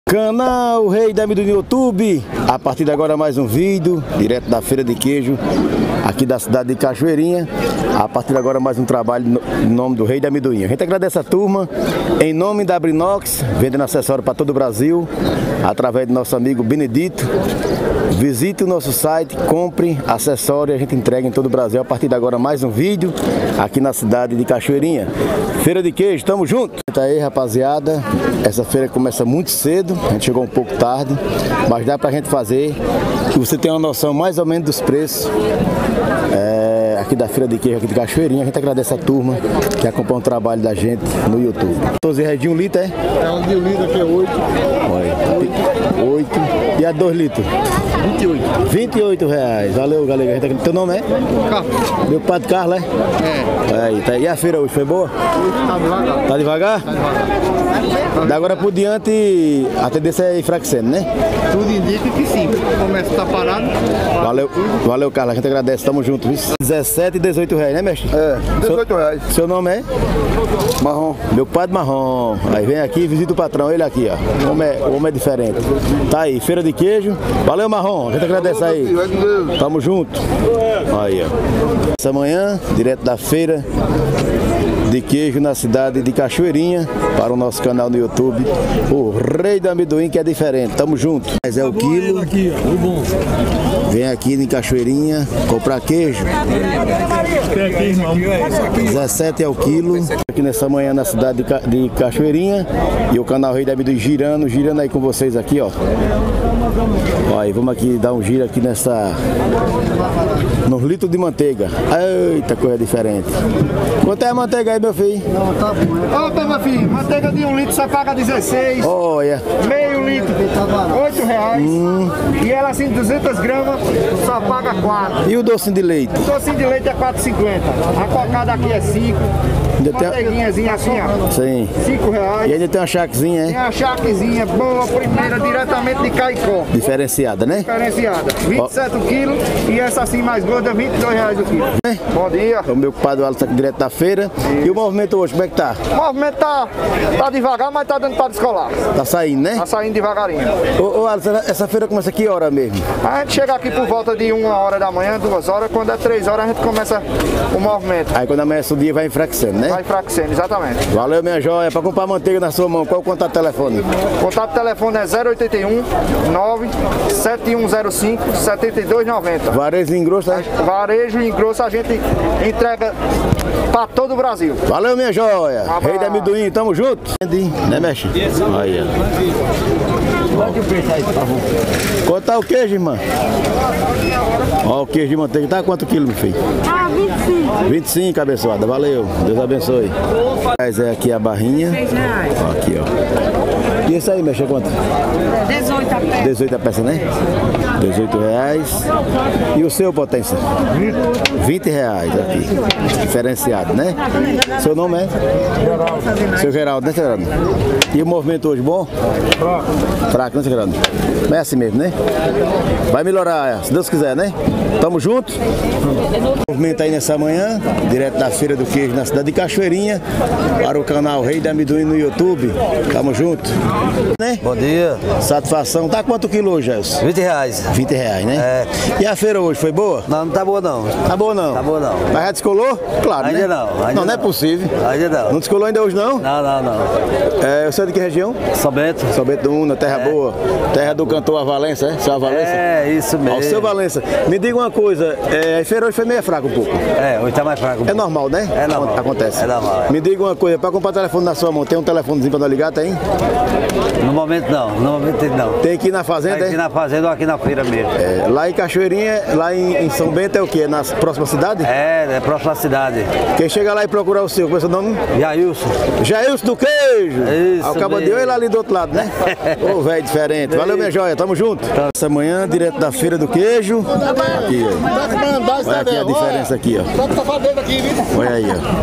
Canal Rei da Amendoim no YouTube. A partir de agora mais um vídeo direto da Feira de Queijo aqui da cidade de Cachoeirinha. A partir de agora mais um trabalho em nome do Rei da Amendoim. A gente agradece a turma em nome da Brinox, vendendo acessório para todo o Brasil, através do nosso amigo Benedito. Visite o nosso site, compre acessório, a gente entrega em todo o Brasil. A partir de agora mais um vídeo aqui na cidade de Cachoeirinha. Feira de Queijo, tamo junto! Tá aí, rapaziada, essa feira começa muito cedo, a gente chegou um pouco tarde, mas dá pra gente fazer, que você tenha uma noção mais ou menos dos preços aqui da Feira de Queijo aqui de Cachoeirinha. A gente agradece a turma que acompanha o trabalho da gente no YouTube. 14 reais de 1 litro, é? É um de 1 litro aqui é 8. Olha, 8. E a 2 litros? 28. 28 reais. Valeu, galera. Teu nome é? Carlos. Meu padre Carlos, é? É. Aí, tá. E a feira hoje foi boa? Hoje tá devagar. Tá devagar? Tá devagar. Da agora por diante a tendência é enfraquecendo, né? Tudo indica que sim. O comércio tá parado. Valeu, Carlos. A gente agradece. Tamo junto, viu? 17 e 18 reais, né, mestre? É, 18 reais. Seu nome é? Marrom. Meu padre Marrom. Aí vem aqui, visita o patrão, ele aqui, ó. O homem é diferente. Tá aí, Feira de Queijo. Valeu, Marrom. A gente agradece aí. Tamo junto. Aí, ó. Essa manhã, direto da Feira de Queijo na cidade de Cachoeirinha, para o nosso canal no YouTube, o Rei da Amendoim, que é diferente. Tamo junto. Mas é o quilo. Vem aqui em Cachoeirinha comprar queijo. 17 é o quilo. Aqui nessa manhã na cidade de Cachoeirinha. E o canal Rei da Amendoim girando aí com vocês aqui, ó. Aí, vamos aqui dar um giro aqui nos litros de manteiga. Eita, coisa diferente. Quanto é a manteiga aí, meu filho? Não, tá bom. Opa, meu filho, manteiga de 1 litro você paga 16. Olha. Meio litro, 8 reais. E ela assim, 200 gramas, só paga 4. E o docinho de leite? O docinho de leite é 4,50. A cocada aqui é 5. Manteiguinhazinha assim, ó. Sim. 5 reais. E ainda tem uma charquezinha, Tem hein? uma charquezinha boa, primeira, diretamente de Caicó. Diferenciada, né? Diferenciada. 27 o quilo e essa assim mais gorda, 22 reais o quilo. Bom dia. O meu compadre Alisson aqui direto da feira. E o movimento hoje, como é que tá? O movimento tá devagar, mas tá dando para descolar. Tá saindo, né? Tá saindo devagarinho. Ô Alisson, essa feira começa que hora mesmo? A gente chega aqui por volta de 1 hora da manhã, 2 horas. Quando é 3 horas a gente começa o movimento. Aí quando amanhece o dia vai enfraquecendo, né? Vai enfraquecendo, exatamente. Valeu, minha joia. Pra comprar manteiga na sua mão, qual o contato de telefone? O contato de telefone é 081 97105 7290. Varejo em grosso, né? Varejo em grosso a gente entrega para todo o Brasil. Valeu, minha joia. Um abraço. Rei da Amendoim, tamo junto. Né, mexe? Aí, ó. Quanto tá o queijo, irmã? Ó, o queijo de manteiga. Tá quanto quilo, meu filho? 25. 25, abençoada. Valeu. Deus abençoe. Mas é aqui a barrinha. 6 reais. Ó, aqui, ó. E isso aí, mexe quanto? 18 a pé. 18 a peça, né? 18 reais. E o seu, Potência? 20 reais aqui. Diferenciado, né? Seu nome é? Seu Geraldo, né, seu Geraldo? E o movimento hoje, bom? Fraco, né, seu Geraldo? Mas é assim mesmo, né? Vai melhorar, se Deus quiser, né? Tamo junto. Movimento aí nessa manhã, direto da Feira do Queijo na cidade de Cachoeirinha, para o canal Rei da Amendoim no YouTube. Tamo junto. Né? Bom dia. Satisfação. Tá quanto quilo hoje, Gelson? 20 reais. 20 reais, né? É. E a feira hoje, foi boa? Não, não tá boa não. Tá boa não? Tá boa não. Mas já descolou? Claro, Ainda né? não, ainda não é não. possível. Ainda não. Não descolou ainda hoje, não? Não. Eu sou de que região? São Bento. São Bento do Una, terra boa. Terra do cantor Valença, é? Seu Valença? É, isso Ó, mesmo. o seu Valença, me diga uma coisa, a feira hoje foi meio fraca um pouco. É, hoje tá mais fraco. É normal, né? É normal. Acontece. É normal, é. Me diga uma coisa, para comprar o telefone na sua mão, tem um telefonezinho para nós ligar, tem? No momento não, não. Tem aqui na fazenda, Aqui é? na fazenda ou aqui na feira mesmo. Lá em Cachoeirinha, lá em São Bento é o quê? Na próxima cidade? É próxima cidade. Quem chega lá e procurar o seu, qual é o seu nome? Jailson. Jailson do Queijo! Isso O cabo de mesmo. olho ali do outro lado, né? Ô, velho, diferente. Valeu, minha joia, tamo junto. Essa manhã, direto da Feira do Queijo. Aqui, ó. Olha aqui a diferença aqui, ó. Olha aí,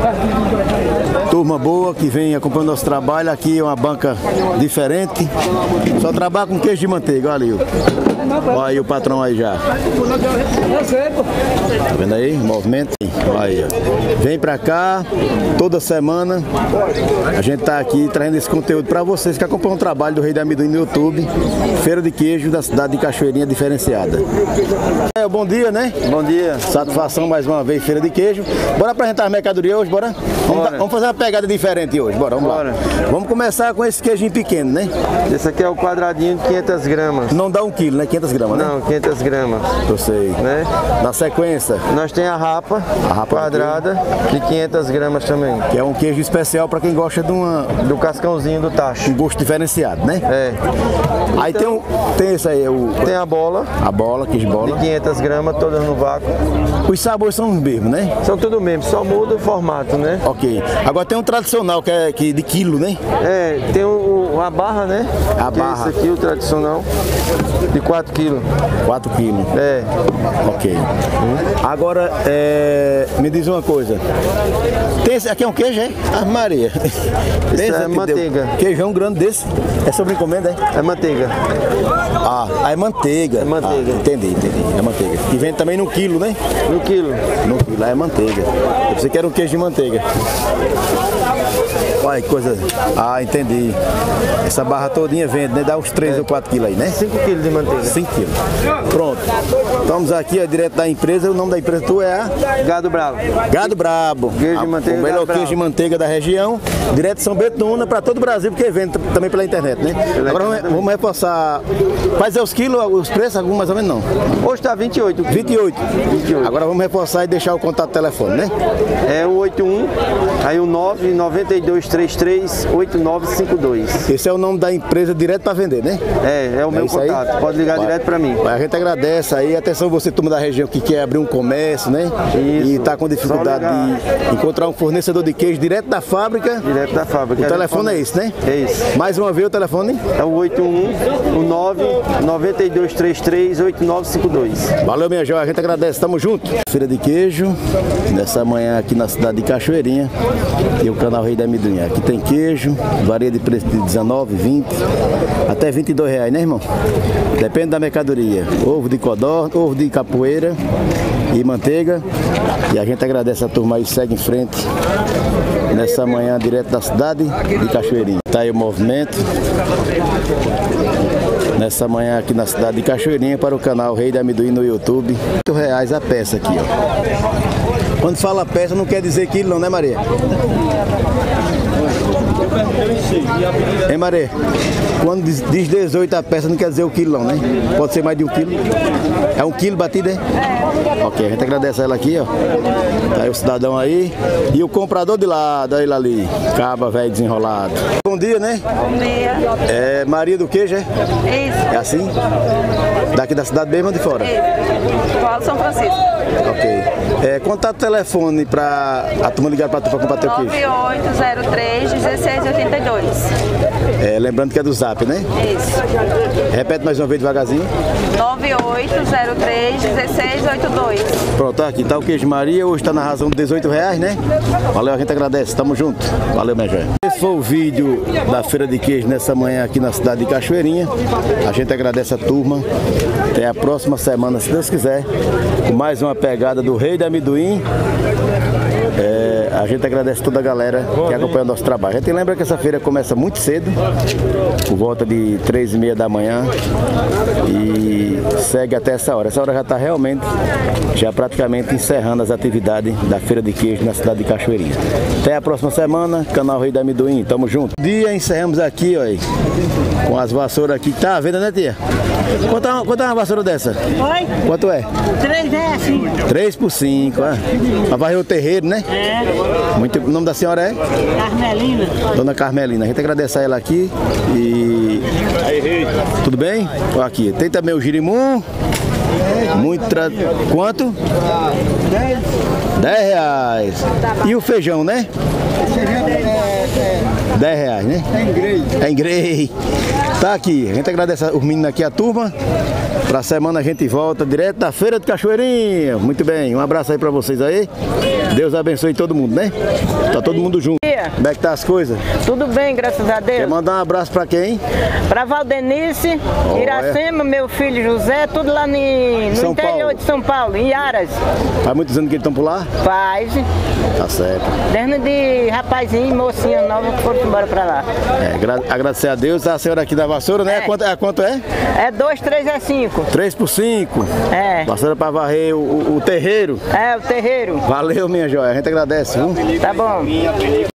ó. Turma boa que vem acompanhando nosso trabalho. Aqui é uma banca diferente. Só trabalha com queijo de manteiga, olha ali. Olha aí o patrão aí já. Tá vendo aí? O movimento. Aí, ó. Vem pra cá, toda semana a gente tá aqui trazendo esse conteúdo pra vocês que acompanham o trabalho do Rei da Amendoim no YouTube. Feira de queijo da cidade de Cachoeirinha Diferenciada. Bom dia, né? Bom dia. Satisfação mais uma vez, feira de queijo. Bora apresentar as mercadorias hoje, bora? Vamos fazer uma pegada diferente hoje, bora, vamos lá. Vamos começar com esse queijinho pequeno, né? Esse aqui é o quadradinho de 500 gramas. Não dá 1 quilo, né? 500 gramas, né? Não, 500 gramas. Eu sei. Né? Na sequência, nós tem a rapa quadrada de 500 gramas também. Que é um queijo especial para quem gosta do cascãozinho do tacho. Um gosto diferenciado, né? É. Aí então, tem esse aí, tem a bola. A bola, queijo bola. De 500 gramas, todas no vácuo. Os sabores são os mesmos, né? São tudo mesmo, só muda o formato, né? Ok. Agora tem um tradicional que é de quilo, né? É, tem a barra, né? A barra. É esse aqui, o tradicional, de 4 quilos. 4 quilos. É. Ok. Agora, me diz uma coisa. Tem esse aqui é um queijo, é? Ah, Maria. Isso é manteiga. Queijão grande desse. É sobre encomenda, é? É manteiga. Ah, é manteiga. É manteiga. Entendi. É manteiga. E vem também no quilo, né? No quilo. No quilo, lá é manteiga. Eu pensei que era um queijo de manteiga. Olha que coisa. Ah, entendi. Essa barra todinha vende, né? Dá uns 3 ou 4 quilos aí, né? 5 quilos de manteiga. 5 quilos. Pronto. Estamos aqui, ó, direto da empresa. O nome da empresa tu é a? Gado Bravo. Gado Brabo. Queijo de manteiga. O melhor queijo de manteiga da região. Direto de São Betuna para todo o Brasil, porque vende também pela internet, né? Agora vamos reforçar. Quais é os quilos, os preços? Algum mais ou menos não? Hoje está 28. 28. Agora vamos reforçar e deixar o contato do telefone, né? É o 81, aí o 992338952. Esse é o nome da empresa direto para vender, né? É o meu contato. Aí? Pode ligar direto para mim. A gente agradece aí. Atenção, você, turma da região que quer abrir um comércio, né? Isso. E está com dificuldade de encontrar um fornecedor de queijo direto da fábrica. Direto da fábrica. O telefone é esse, né? É isso. Mais uma vez o telefone? É o 81, o 992338952. Valeu, minha joia. A gente agradece. Tamo junto. Feira de queijo, nessa manhã aqui na cidade de Cachoeirinha. E o canal Rei da Amendoim. Aqui tem queijo, varia de preço de 19, 20, até 22 reais, né, irmão? Depende da mercadoria. Ovo de codorna, ovo de capoeira e manteiga. E a gente agradece a turma aí, segue em frente nessa manhã direto da cidade de Cachoeirinha. Tá aí o movimento nessa manhã aqui na cidade de Cachoeirinha para o canal Rei da Amendoim no YouTube. R$8 a peça aqui, ó. Quando fala peça não quer dizer quilo não, né, Maria? Hein, Maria? Quando diz 18 a peça não quer dizer o quilo não, né? Pode ser mais de 1 quilo. É 1 quilo batido, é? Ok, a gente agradece a ela aqui, ó. Tá aí o cidadão aí. E o comprador de lado, ele ali. Caba, velho, desenrolado. Bom dia, né? Bom dia. É Maria do Queijo, é? Isso. É assim? Daqui da cidade mesmo ou de fora? Isso. Paulo São Francisco. Ok. Contato telefone para a turma ligar para tu para comprar teu queijo. 9803-1682. Lembrando que é do Zap, né? Isso. Repete mais uma vez devagarzinho. 9803-1682. Pronto, tá aqui tá o queijo Maria. Hoje está na razão de R$18, né? Valeu, a gente agradece. Tamo junto. Valeu, minha joia. Esse foi o vídeo da feira de queijo nessa manhã aqui na cidade de Cachoeirinha. A gente agradece a turma. Até a próxima semana, se Deus quiser, com mais uma pegada do Rei da Amendoim. A gente agradece toda a galera que acompanha o nosso trabalho. A gente lembra que essa feira começa muito cedo, por volta de 3h30 da manhã, e segue até essa hora. Essa hora já está realmente, já praticamente encerrando as atividades da feira de queijo na cidade de Cachoeirinha. Até a próxima semana, canal Rei da Amendoim, tamo junto. Dia encerramos aqui, ó, com as vassouras aqui. Tá à venda, né, tia? Quanto é uma vassoura dessa? Oi? Quanto é? 3 é assim. 3 por 5, Pra varrer o terreiro, né? Muito, o nome da senhora é? Carmelina. Dona Carmelina. A gente agradece a ela aqui e... Tudo bem? Ó, aqui. Tem também o girimum. Muito Quanto? 10 reais. E o feijão, né? 10 reais, né? É em grei. Tá aqui. A gente agradece os meninos aqui, a turma. Pra semana a gente volta direto da Feira de Cachoeirinha. Muito bem, um abraço aí pra vocês aí. Deus abençoe todo mundo, né? Tá todo mundo junto. Como é que tá as coisas? Tudo bem, graças a Deus. Quer mandar um abraço pra quem? Pra Valdenice, Iracema, meu filho José, tudo lá no interior Paulo. de São Paulo, em Aras. Faz muitos anos que eles estão por lá? Faz. Tá certo. Desde de rapazinho e mocinha nova que foram embora pra lá. Agradecer a Deus, a senhora aqui da vassoura, né? Quanto é? É 2, 3 é 5. 3 por 5. É. Vassoura pra varrer o terreiro. É, o terreiro. Valeu, minha joia. A gente agradece, viu? Tá bom.